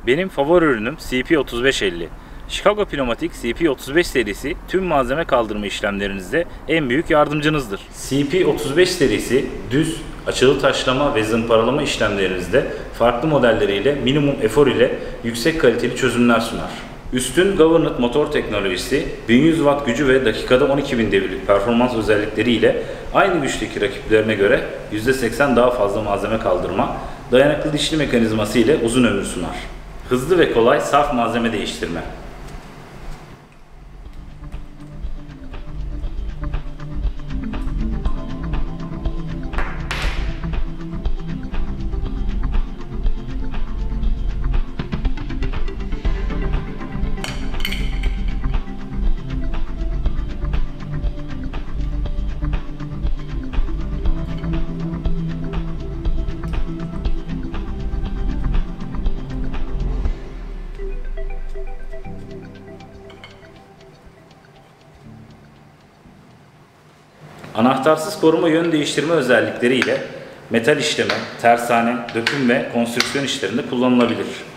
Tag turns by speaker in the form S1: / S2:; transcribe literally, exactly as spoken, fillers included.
S1: Benim favori ürünüm C P otuz beş elli. Chicago Pneumatik C P otuz beş serisi tüm malzeme kaldırma işlemlerinizde en büyük yardımcınızdır. C P otuz beş serisi düz, açılı taşlama ve zımparalama işlemlerinizde farklı modelleriyle minimum efor ile yüksek kaliteli çözümler sunar. Üstün Governed motor teknolojisi, bin yüz watt gücü ve dakikada on iki bin devirlik performans özellikleriyle aynı güçteki rakiplerine göre yüzde seksen daha fazla malzeme kaldırma, dayanıklı dişli mekanizması ile uzun ömür sunar. Hızlı ve kolay saf malzeme değiştirme. Anahtarsız koruma yön değiştirme özellikleriyle metal işleme, tersane, döküm ve konstrüksiyon işlerinde kullanılabilir.